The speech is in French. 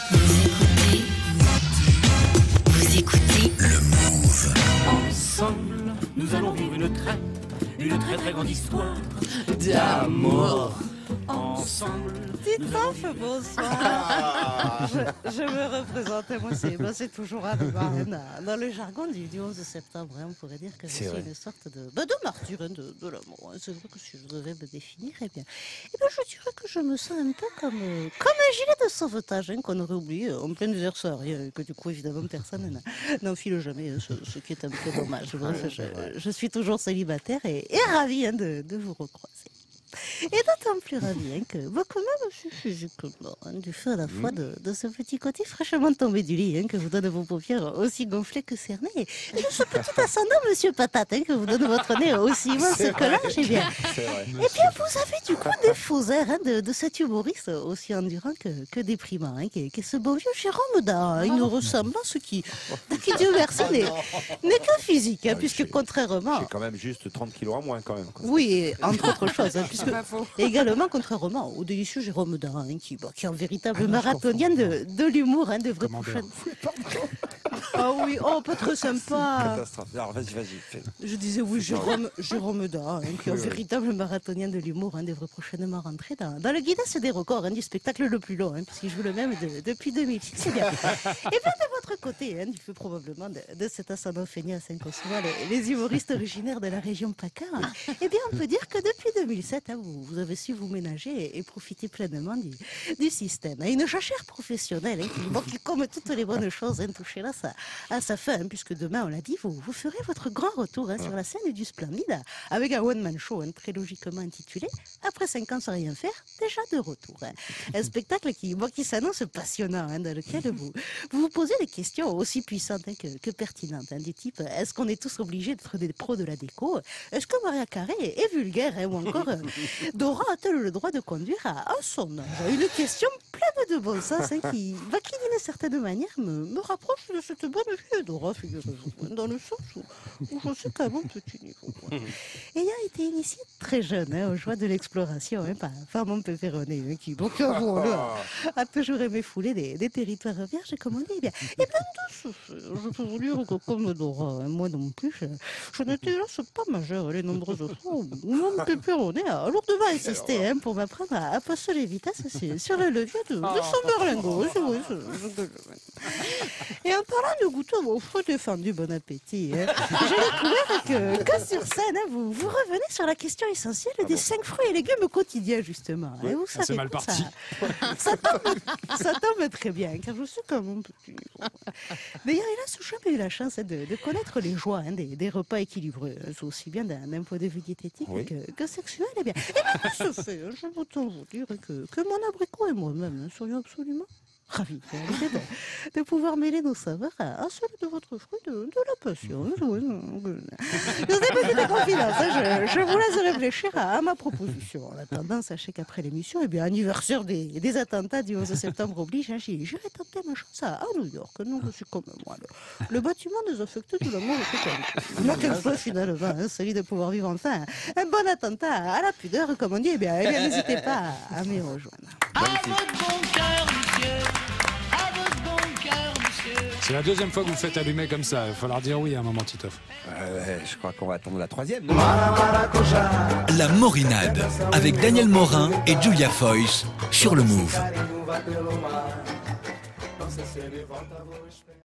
Vous écoutez Le Move. Ensemble, nous allons vivre une très très grande histoire d'amour. Ensemble, Titoff, bonsoir. Je me représentais, moi c'est toujours un marraine. Dans le jargon du 11 septembre, on pourrait dire que je suis une sorte de martyr de l'amour. C'est vrai que si je devais me définir, eh bien, je dirais que je me sens un peu comme un gilet de sauvetage qu'on aurait oublié en plein désert saharien et que du coup, évidemment, personne n'enfile jamais, ce qui est un peu dommage. Bref, je suis toujours célibataire et ravie de vous recroiser. Et d'autant plus ravi que beaucoup même suis physiquement, du fait à la fois de ce petit côté fraîchement tombé du lit que vous donne vos paupières aussi gonflées que cernées, et de ce petit ascendant Monsieur Patate que vous donne votre nez aussi immense que large. Et bien vous avez du coup des faux airs de cet humoriste aussi endurant que déprimant, qui est ce bon vieux Jérôme Dain. Une ressemblance qui Dieu merci, n'est que physique, puisque contrairement... J'ai quand même juste 30 kilos en moins quand même. Oui, et entre autres choses, puisque également, contrairement au délicieux Jérôme Dain, qui est un véritable marathonien de l'humour, de vraies prochaines. Ah oui, pas très sympa. Catastrophe. Alors vas-y, fais. Je disais oui, Jérôme Dain, qui est un véritable marathonien de l'humour, devrait prochainement rentrer dans le Guinness des records du spectacle le plus long, puisqu'il joue le même depuis 2006. C'est bien. Et bien de votre côté, du fait probablement de cet ascendant feignasse qu'on souvent les humoristes originaires de la région PACA, eh bien on peut dire que depuis 2007, vous avez su vous ménager et profiter pleinement du système. Une jachère professionnelle qui, comme toutes les bonnes choses, touchera à sa fin, puisque demain, on l'a dit, vous ferez votre grand retour sur la scène du Splendide, avec un one-man show très logiquement intitulé « Après 5 ans sans rien faire, déjà de retour ». Un spectacle qui s'annonce passionnant, dans lequel vous posez des questions aussi puissantes que pertinentes, du type « Est-ce qu'on est tous obligés d'être des pros de la déco ? Est-ce que Maria Carré est vulgaire ? Ou encore Dora a-t-elle le droit de conduire à son âge ?» Une question pleine de bon sens qui d'une certaine manière me rapproche de cette bonne vieille Dora, figurez-vous, dans le sens où je sais qu'à mon petit niveau. Ayant été initié très jeune aux joies de l'exploration par mon pépéroné, qui, donc avouons-le, a toujours aimé fouler des territoires vierges, comme on dit. Et bien de ce fait, je peux vous dire que comme Dora, moi non plus, je n'étais là, pas majeure les nombreuses fois où mon pépéroné a lourdement insisté pour m'apprendre à passer les vitesses sur le levier de son berlingot. Et en parlant de goûter vos fruits défendus, bon appétit, j'ai découvert que sur scène, vous revenez sur la question essentielle des 5 fruits et légumes quotidiens, justement. Oui. Et vous savez c'est mal parti. Ça tombe très bien, car je suis comme un petit niveau. D'ailleurs, hélas, je n'ai jamais eu la chance de connaître les joies des repas équilibrés, aussi bien d'un point de vue diététique que sexuel. Et bien de ce fait, je veux autant vous dire que mon abricot et moi-même serions absolument ravis de pouvoir mêler nos saveurs à celles de votre fruit de la passion. Dans ces petites confidences, je vous laisse réfléchir à ma proposition. En attendant, sachez qu'après l'émission, anniversaire des attentats du 11 septembre oblige, j'irai tenter ma chance à New York. Non, je suis comme moi. Le bâtiment désaffecté de l'amour est moi qu'elle soit finalement, celui de pouvoir vivre enfin un bon attentat à la pudeur, comme on dit. N'hésitez pas à m'y rejoindre. à votre bon cœur, monsieur. À votre bon cœur, monsieur. C'est la deuxième fois que vous faites allumer comme ça. Il va falloir dire oui à un moment, Titoff. Je crois qu'on va attendre la troisième. La Morinade avec Daniel Morin et Julia Foyce sur le Move.